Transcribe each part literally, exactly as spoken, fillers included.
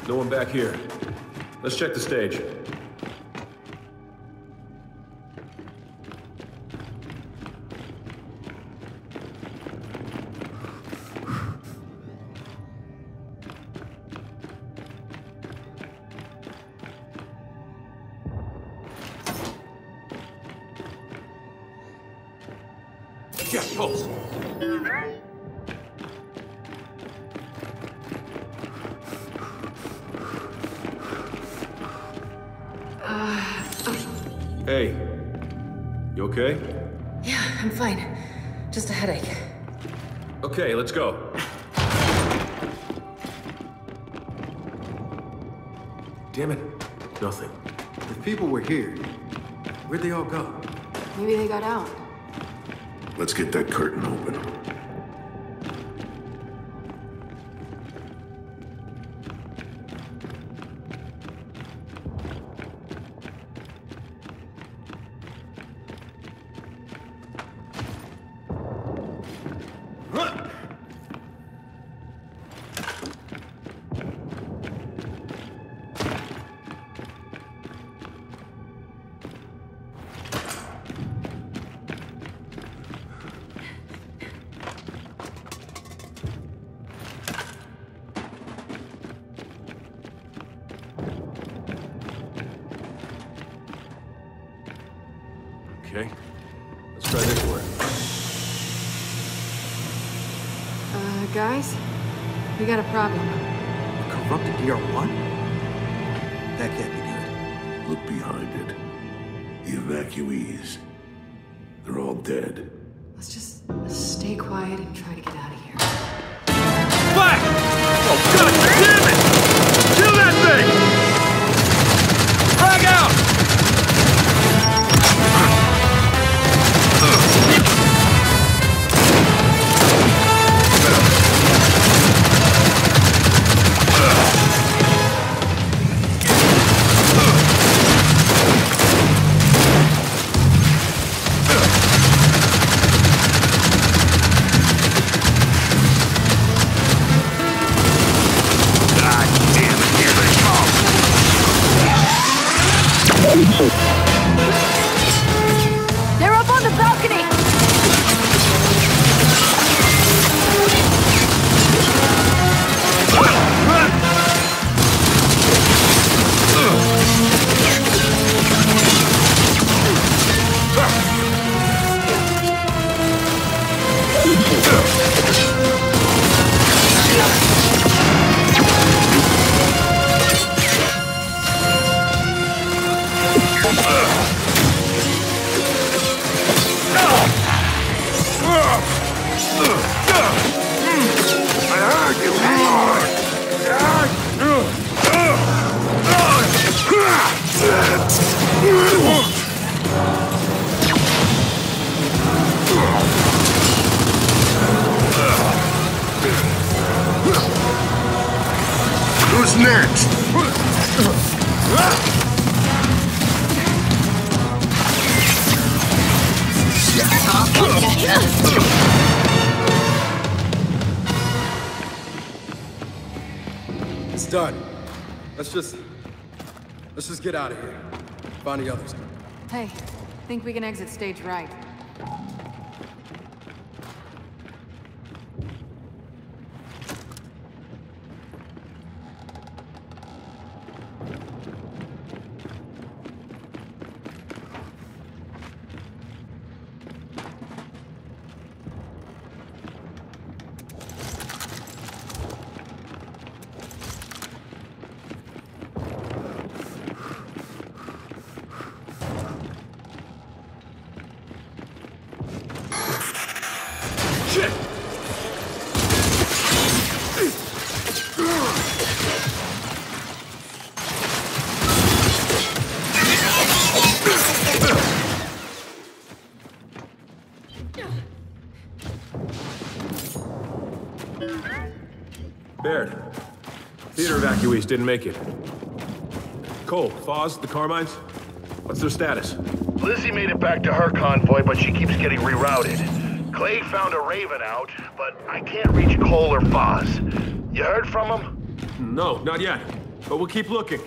No one back here. Let's check the stage. Yeah, pulse. Hey, you okay? Yeah, I'm fine. Just a headache. Okay, let's go. Damn it. Nothing. If people were here, where'd they all go? Maybe they got out. Let's get that curtain open. Okay, let's try this one. Uh, guys? We got a problem. A corrupted D R one? That can't be good. Look behind it. The evacuees. They're all dead. Let's just stay quiet and try to get out of here. Black! Oh, God damn it! Kill that thing! Frag out! They're up on the balcony! Who's next? It's done. Let's just... Let's just get out of here. Find the others. Hey, think we can exit stage right. Shit! Baird. Theater evacuees didn't make it. Cole, Foz, the Carmines? What's their status? Lizzie made it back to her convoy, but she keeps getting rerouted. Clay found a Raven out, but I can't reach Cole or Foz. You heard from them? No, not yet. but we'll keep looking.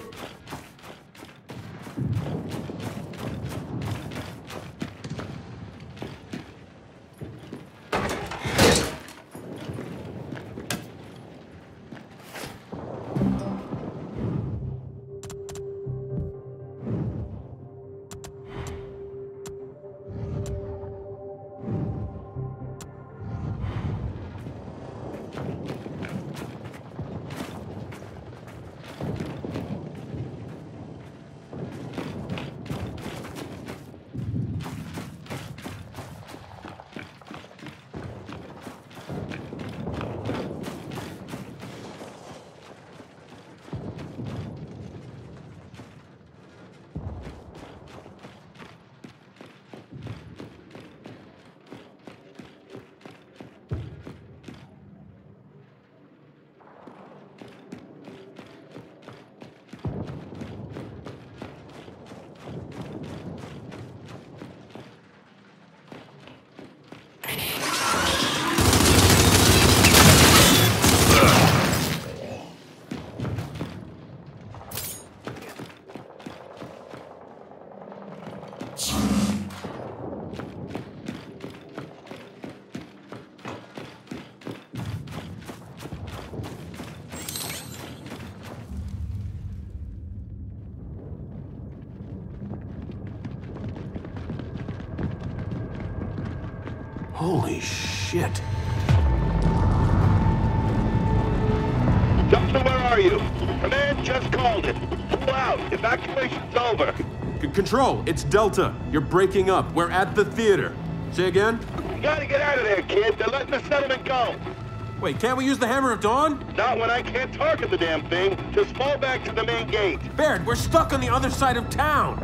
Holy shit. Delta, where are you? Command just called it. Pull out. Evacuation's over. C Control, it's Delta. You're breaking up. We're at the theater. Say again? You gotta get out of there, kid. They're letting the settlement go. Wait, can't we use the Hammer of Dawn? Not when I can't target the damn thing. Just fall back to the main gate. Baird, we're stuck on the other side of town.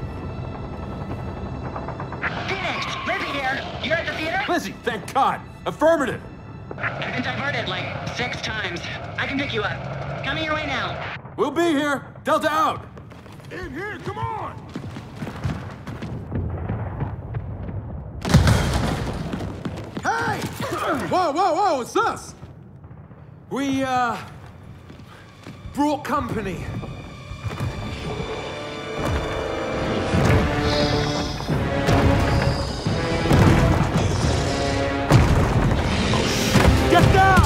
Phoenix, Lizzie here. You're at the theater? Lizzie, thank God. Affirmative. I've been diverted like six times. I can pick you up. Coming your way now. We'll be here. Delta out. In here, come on! Hey! Whoa, whoa, whoa, it's us! We, uh... brought company. Get down!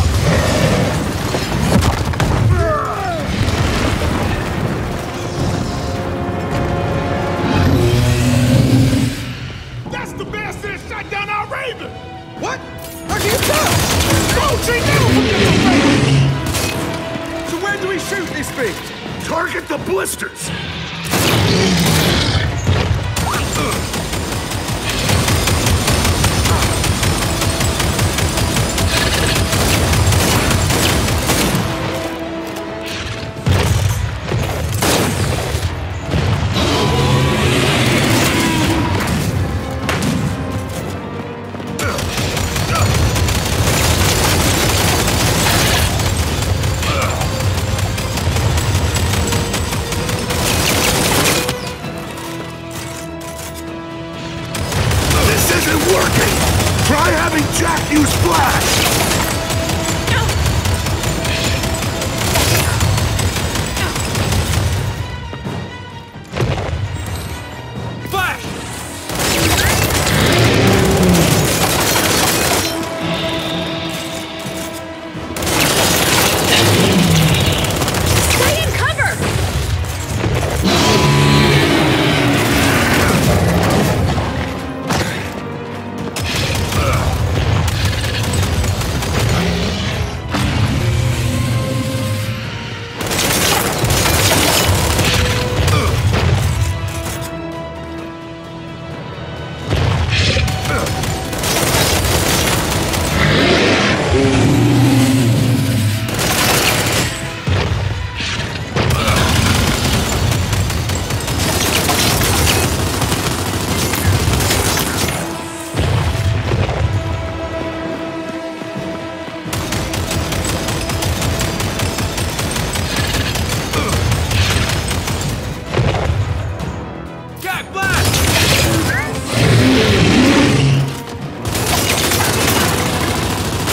That's the bastard that shot down our Raven! What? How can you tell? Go, she knew! So where do we shoot this thing? Target the blisters! Working! Try having Jack use flash!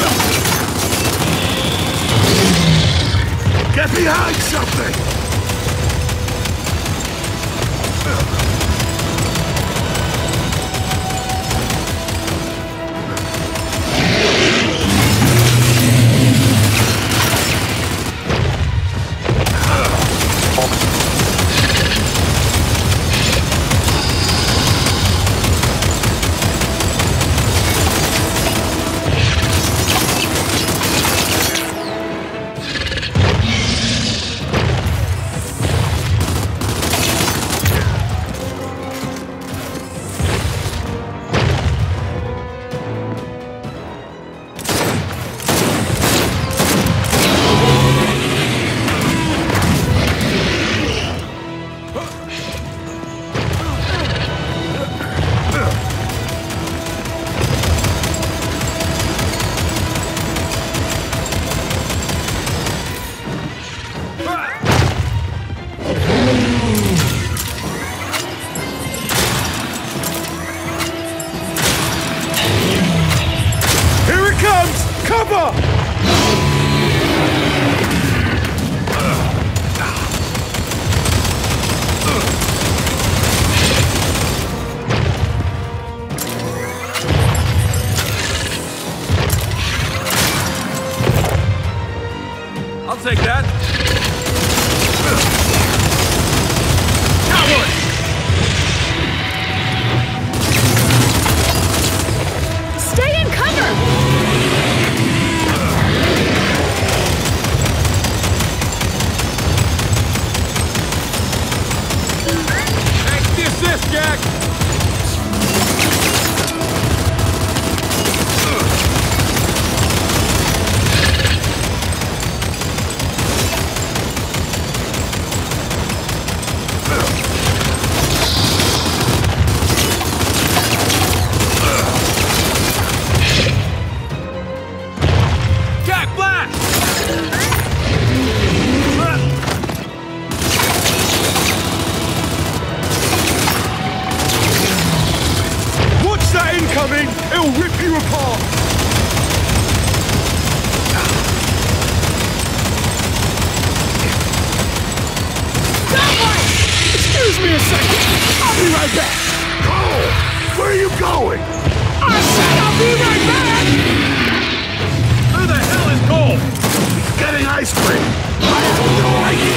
Get behind something! I'll take that. Coward! Stay in cover! Thanks the assist, Jack! Coming! It'll rip you apart! Excuse me a second! I'll be right back! Cole! Where are you going? I said I'll be right back! Who the hell is Cole? Getting ice cream! I have no idea!